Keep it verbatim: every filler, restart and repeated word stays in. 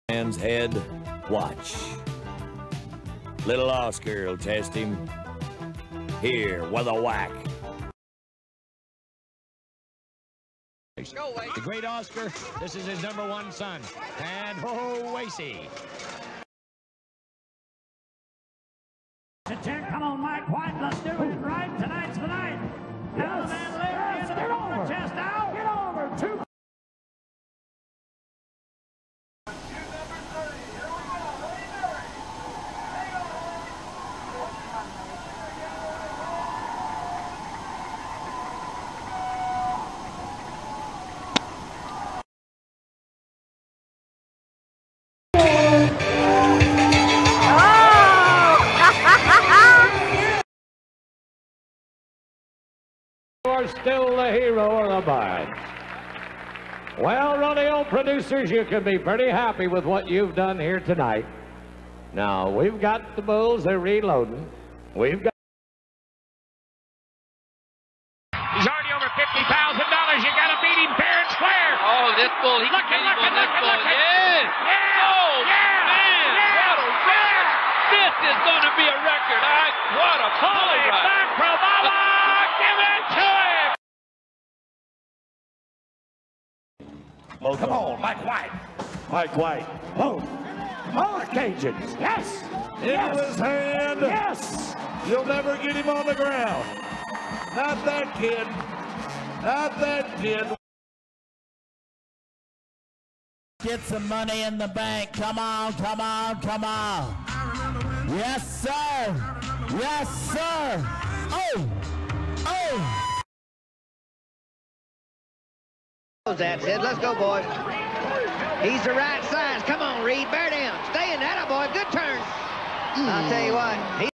Man's head, watch. Little Oscar will test him. Here, with a whack. The great Oscar, this is his number one son. And ho, Wacy. Come on, Mike White, let's do it right. Tonight's the night. Now the man lives in the chest out. Get over. Two. You're still the hero of the bunch. Well, rodeo producers, you can be pretty happy with what you've done here tonight. Now, we've got the bulls, they're reloading. We've got... He's already over fifty thousand dollars. You got to beat him fair and square. Oh, this bull, he look can at, beat him look on at, this look bull. at, look at. Yes. Yeah. Oh, Yeah. man. Yeah. What a record. This is going to be a record. I, what a Holy bull ride. Macro-Mama! Give it to him! Both Come on, Mike White. Mike White. Oh, oh, Cajuns. Yes. Into Yes. his hand. Yes. You'll never get him on the ground. Not that kid. Not that kid. Get some money in the bank. Come on, come on, come on. Yes, sir. Yes, sir. Oh, oh. That's it. Let's go, boys. He's the right size. Come on, Reed. Bear down. Stay in that, boy. Good turn. I'll tell you what. He